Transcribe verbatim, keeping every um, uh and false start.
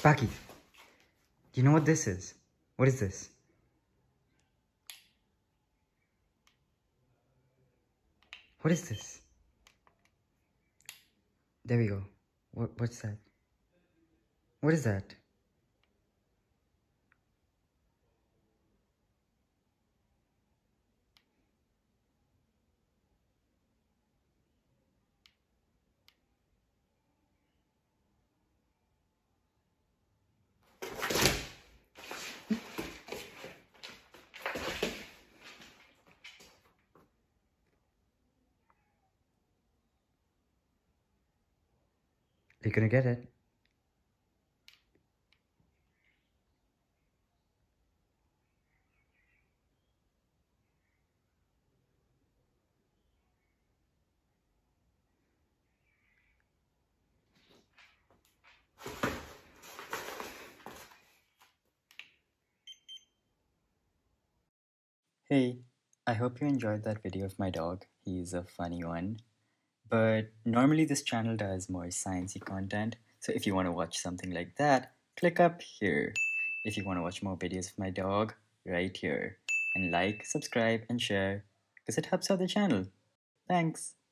Sparky, do you know what this is? What is this? What is this? There we go. What, what's that? What is that? You're gonna get it. Hey, I hope you enjoyed that video of my dog. He's a funny one. But normally this channel does more sciencey content, so if you want to watch something like that, click up here. If you want to watch more videos of my dog, right here. And like, subscribe, and share, because it helps out the channel. Thanks!